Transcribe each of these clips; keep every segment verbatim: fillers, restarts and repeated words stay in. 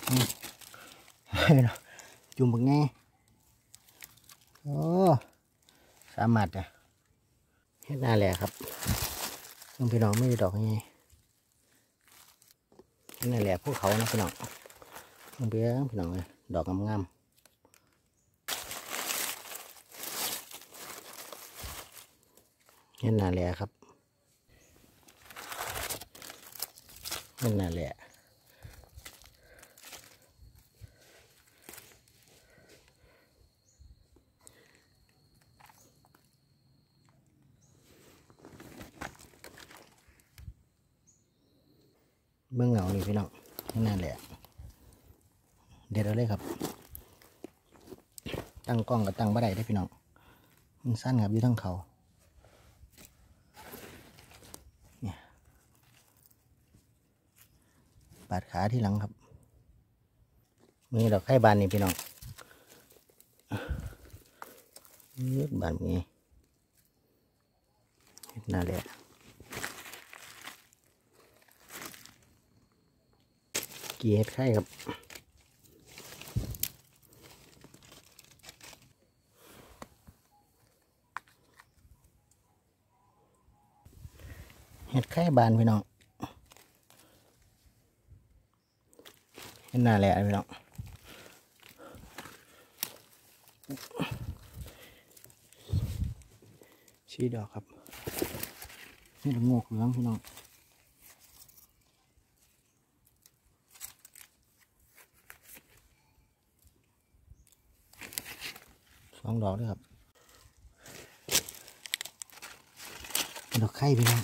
จุ่มบักแง่โอ้สามารถอ่ะเฮ็ดหน้าแหล่ครับน้องพี่น้องไม่ได้ดอกไงเฮ็ดหน้าแหล่พวกเขานะพี่น้องน้องเบี้ยพี่น้องเลยดอกงามๆเฮ็ดหน้าแหล่ครับเฮ็ดหน้าแหล่เบื้องเหงานี่พี่น้องนั่นแหละเด็ดเอาเลยครับตั้งกล้องกับตั้งบ่ได้ได้พี่น้องมันสั้นครับอยู่ทั้งเขาเนี่ยปาดขาที่หลังครับมือดอกไข่บานนี่พี่น้องยืดบานนี้นั่นแหละกี่เห็ดไข่ครับเห็ดไข่บานพี่น้องเห็ดหน้าแหละพี่น้องชี้ดอกครับนี่ดอกงอกเหลืองพี่น้องสองดอกด้วยครับดอกไข่พี่น้อง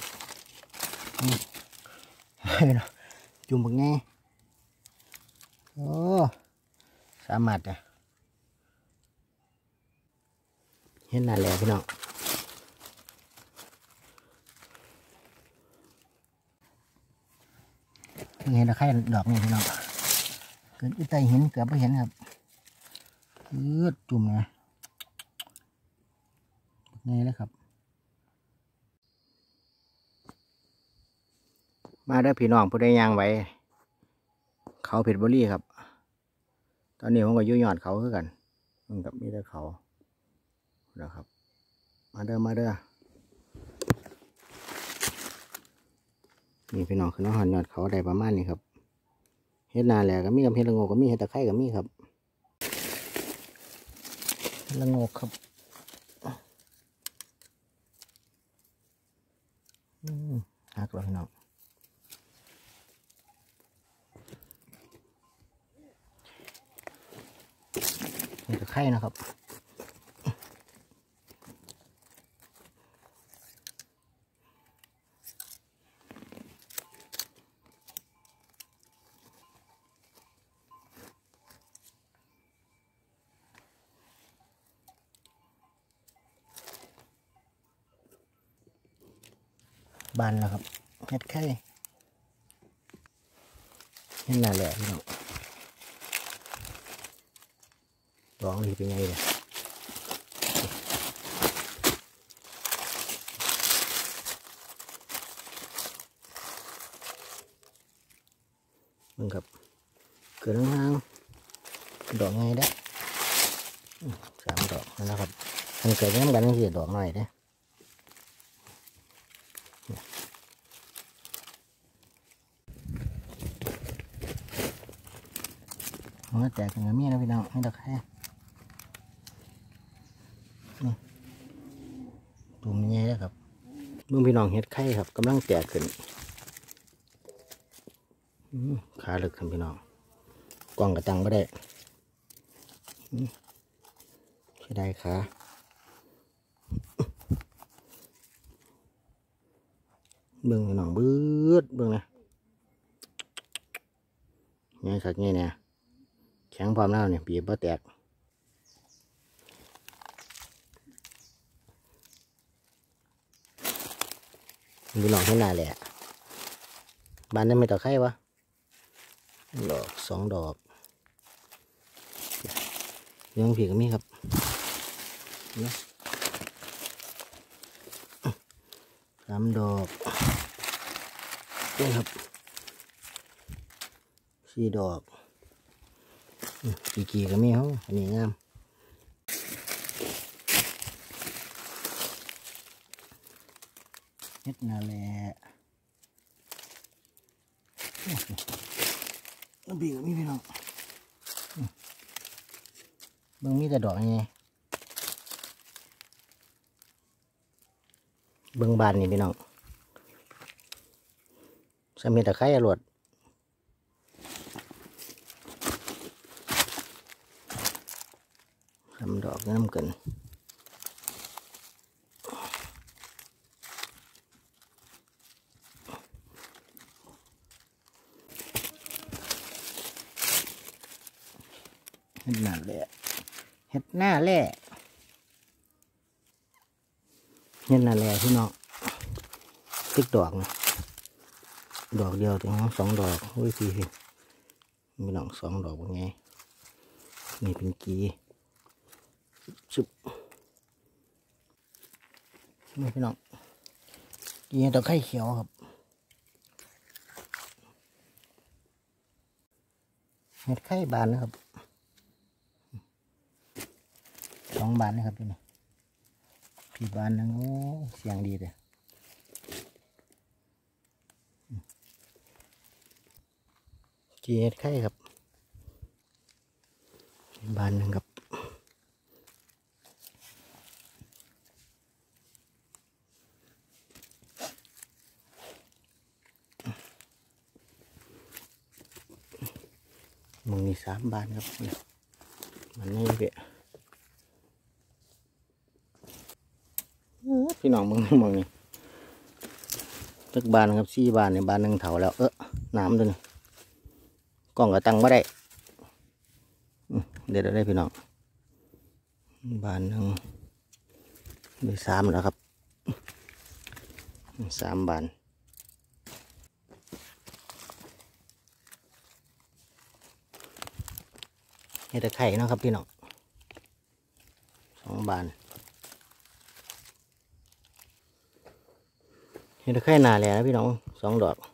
จุ่มบักแง่โอ้สามารถอ่ะเห็นหน้าแหล่พี่น้องเห็นดอกไข่ดอกนี่พี่น้องเกิดอีไตเห็นเกือบไม่เห็นครับยืดจุ่มนะนี่เลยครับมาได้พี่น้องผู้ใดย่างไว้เขาเพชรบุรีครับตอนนี้ผมก็ยุ่ยยอดเขาคือกันมันกับมีแต่เขานะครับมาเด้อมาเด้อนี่พี่น้องคือน้องหันยอดเขาได้ประมาณนี้ครับเฮ็ดนาแหละก็มีกับเฮ็ดละโงกก็มีเฮ็ดตะไคร้ก็มีครับละโงกครับหักแล้วพี่น้องนี่ตะไคร้นะครับบานแล้วครับเฮ็ดไข่เฮ็ดหน้าแหล่พี่น้องดอกนี่เป็นไงเนี่ยมึงครับเกิดห่างๆดอกไงได้สามดอกนะครับมันเกิดน้ำกันนี่ดอกหน่อยเด้มันแตกกันกับมีนะพี่น้องให้ดอกแค่นี่ตุ่มใหญ่แล้วครับมึงพี่น้องเห็ดไข่ครับกำลังแตกขึ้นขาลึกครับพี่น้องกล้องกระตังไม่ได้ใช่ได้ขาเบื้องพี่น้องบื้อเบื้องนะไงสักไงเนี่ยแข็งพร้อมแล้วเนี่ยปีบบ่แตกพี่น้องให้หน้าแหละบ้านนั้นไม่ต่อไข่วะดอกสองดอกยังผีก็มีครับสามดอกนี่ครับสี่ดอกกีกีก็มีเขาอันนี้งามเฮ็ดนาแลน้ำบีก็มีพี่น้องเบิ่งมีแต่ดอกไงเบิ่งบานนี่พี่น้องสมีตะไคร้อรวดทำดอกน้ำเกินเฮ็ดหน้าแหล่เฮ็ดหน้าแหล่เฮ็ดหน้าแหล่พี่น้องติ๊กดอกนะดอกเดียวถึงสองดอกโอ้ยพี่พี่น้องสองดอกเป็นไงนี่เป็นกีชุบนี่พี่น้องกีตะไคร้เขียวครับเห็ดไข่บานนะครับสองบานนะครับพี่นี่พี่บานนึงโอ้เสียงดีเลยกีเห็ดไข่ครับบานหนึ่งครับมึงมีสามบานครับมันไม่เปะพี่น้องมึงมึงนี่ตึกบานครับสี่บานเนี่ยบานหนึ่งเถาแล้วเออน้ำตัวนี้กล้องก็ตั้งไม่ได้เดี๋ยวได้พี่น้องบานหนึ่งได้สามแล้วครับสามบานเห็ดไข่นะครับพี่น้องสองบานเห็ดไข่หนาแหล่นะพี่น้องสองดอก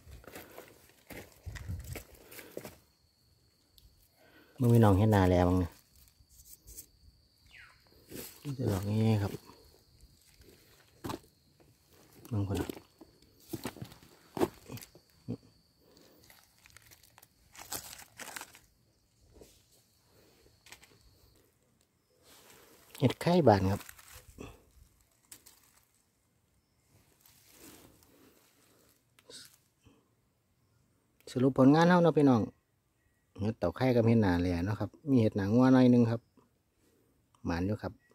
มึงพี่น้องเห็ดหนาแหล่บ้างเนี่ยจะดอกง่ายๆครับบางคนเห็ดไข่บานครับสรุปผลงานเท่านะพี่น้องเห็ดเต่าไข่กับเห็ดหนาแหล่นะครับมีเห็ดหนังวัวหน่อยนึงครับหมานอยู่ครับ